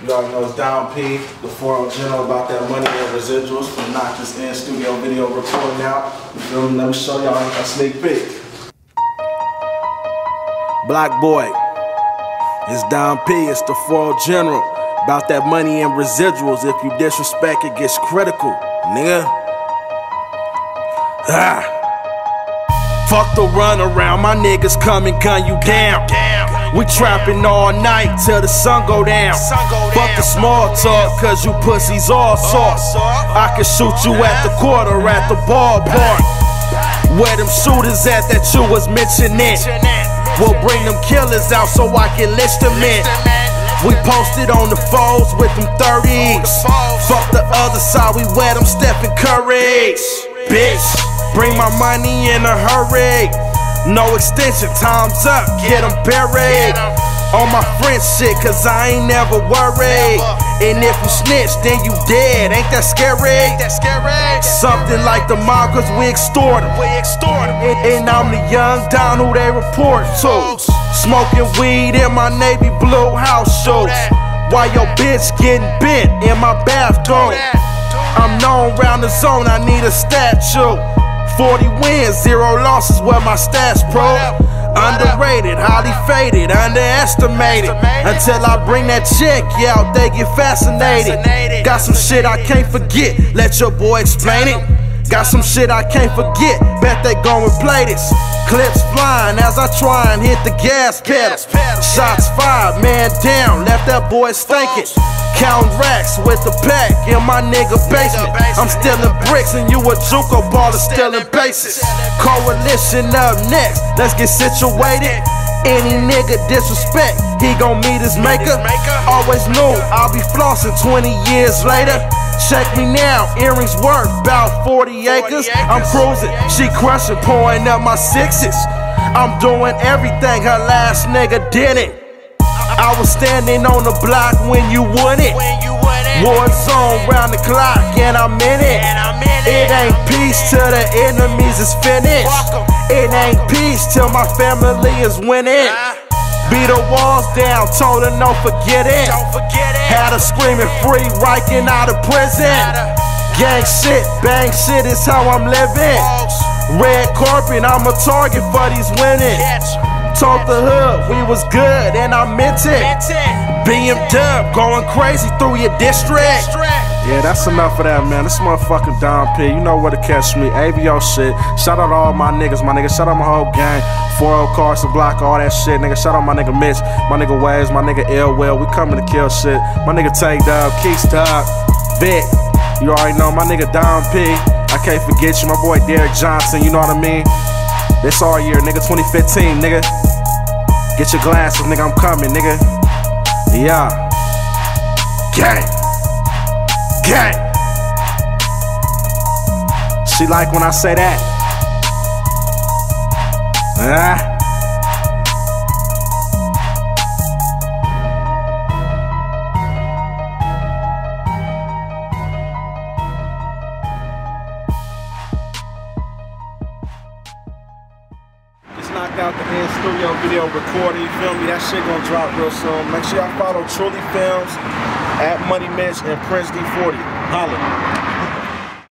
You already know it's Don P, the 4 General, about that money and residuals. From knock this in studio video recording out. You feel me? Let me show y'all a sneak peek. Black boy, it's Don P, it's the 4 General. About that money and residuals. If you disrespect, it gets critical, nigga. Fuck the run around, my niggas come and gun you down. We trapping all night till the sun go down. Fuck the small talk, cause you pussies all soft. I can shoot you at the quarter, at the ballpark. Where them shooters at that you was mentioning. We'll bring them killers out so I can list them in. We posted on the foes with them 30s. Fuck the other side, we wear them Stephen Curry. Bitch, bring my money in a hurry. No extension, time's up, get them buried. On my French shit, cause I ain't never worried. And if you snitch, then you dead, ain't that scary? Something like the mob, cause we extort them. And I'm the young Don who they report to. Smoking weed in my navy blue house shoes. While your bitch getting bent in my bathroom. I'm known round the zone, I need a statue. 40 wins, 0 losses, where my stats pro. Underrated, highly faded, underestimated. Until I bring that check, yeah, they get fascinated. Got some shit I can't forget, let your boy explain it. Got some shit I can't forget, bet they gon' replay this. Clips flying as I try and hit the gas pedal. Shots fired, man down, left that boy stinking. Counting racks with the pack in my nigga basement. I'm stealing bricks and you a JUCO baller stealing bases. Coalition up next, let's get situated. Any nigga disrespect, he gon' meet his maker. Always knew I'll be flossing 20 years later. Check me now, earrings worth about 40 acres. I'm cruising, she crushing, pouring up my 6s. I'm doing everything her last nigga didn't. I was standing on the block when you wouldn't. War zone round the clock and I'm in it. It ain't peace till the enemies is finished. It ain't peace till my family is winning. Beat the walls down, told her no forget it. Had her screaming free, Riken out of prison. Gang shit, bang shit is how I'm living. Red carpet, I'm a target for these women. Told the hood we was good and I meant it. BMW going crazy through your district. Yeah, that's enough of that, man. This motherfucking Don P. You know where to catch me. AVO shit. Shout out to all my niggas, my nigga. Shout out my whole gang. 4 Carson Block, all that shit, nigga. Shout out my nigga Mitch, my nigga Waves, my nigga Ill Will. We coming to kill shit. My nigga Tay Dub, Keith Dub, Vic. You already know my nigga Don P. I can't forget you, my boy Derek Johnson. You know what I mean? This all year, nigga. 2015, nigga. Get your glasses, nigga, I'm coming, nigga. Yeah. Gang. Gang. She like when I say that. Knocked out the in studio video recording, you feel me? That shit gonna drop real soon. Make sure y'all follow Truly Films, @Money Mitch and Prince D40. Holla.